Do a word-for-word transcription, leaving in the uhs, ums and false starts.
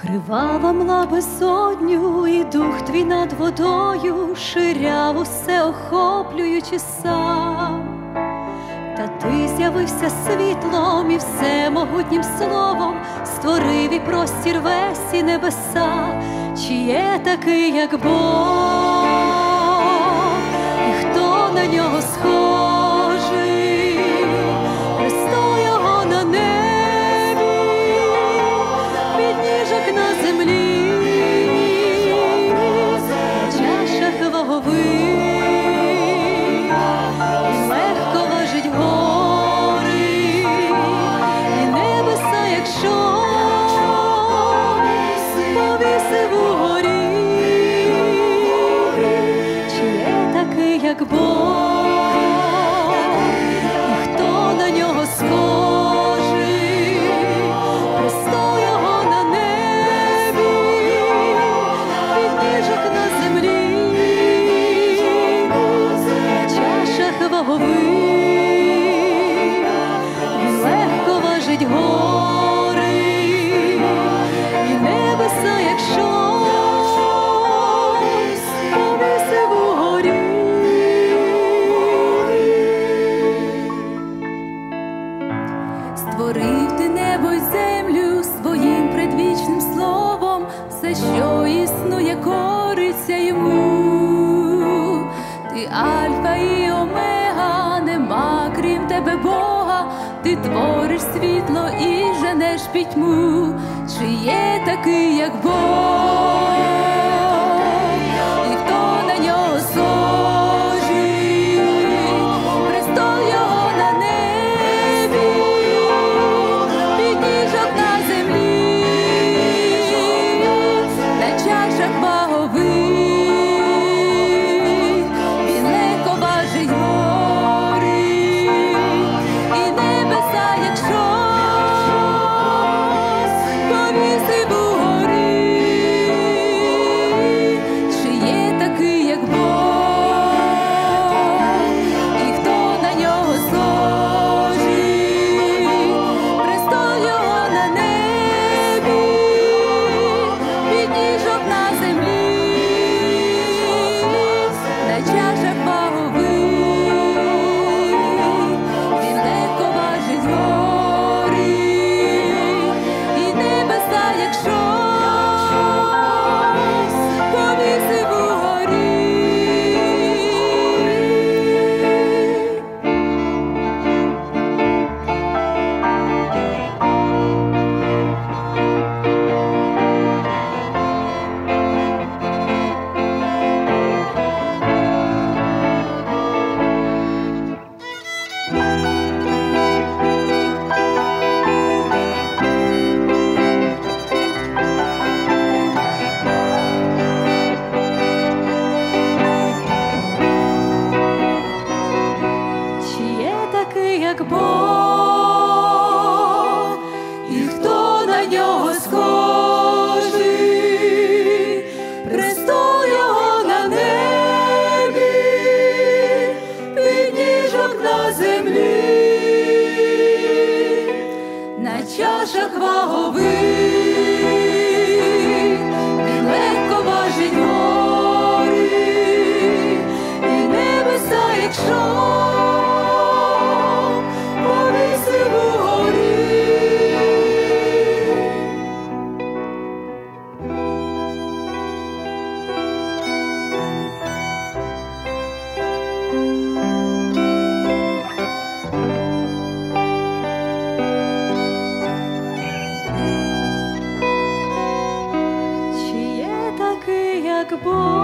Кривава мла безодню, і дух твій над водою ширяв усе охоплюючи сам. Та ти з'явився світлом і всемогутнім словом створив і простір весь і небеса. Чи є такий, як Бог, і хто на нього схожий? Престол його на небі, підніжок на землі, на чашах вагових, і легко важить гори, і небеса, якщо повісив угорі. Чи є такий, як Бог, і хто на нього схожий? Престол його на небі, підніжок на землі, на чашах вагових, він легко важить гори, і небеса, якщо повісив угорі. Створив ти небо й землю своїм предвічним словом, все, що існує, кориться йому. Ти альфа і омега, нема крім тебе Бога, ти твориш світло і женеш пітьму. Чи є такий, як Бог, і хто на нього схожий? Престол його на небі, підніжок на землі, на чашах вагових, він легко важить гори, і небеса, якщо повісив угорі. Чи є такий, як Бог, і хто на нього схожий? Престол його на небі, підніжок на землі, на чашах вагових, він легко важить гори, і небеса, якщо повісив угорі. Чи є такий, як Бог, і хто на нього схожий? Престол його на небі, підніжок на землі, на чашах вагових, він легко важить гори, і небеса, якщо повісив угорі. Чи є такий, як Бог?